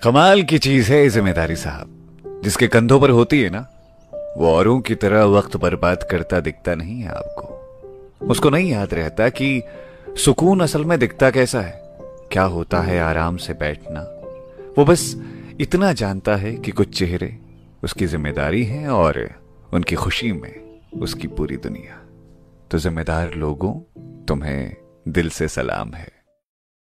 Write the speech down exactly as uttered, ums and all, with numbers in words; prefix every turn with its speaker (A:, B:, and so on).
A: कमाल की चीज है जिम्मेदारी साहब, जिसके कंधों पर होती है ना, वो औरों की तरह वक्त बर्बाद करता दिखता नहीं है आपको। उसको नहीं याद रहता कि सुकून असल में दिखता कैसा है, क्या होता है आराम से बैठना। वो बस इतना जानता है कि कुछ चेहरे उसकी जिम्मेदारी हैं और उनकी खुशी में उसकी पूरी दुनिया। तो जिम्मेदार लोगों, तुम्हें दिल से सलाम है।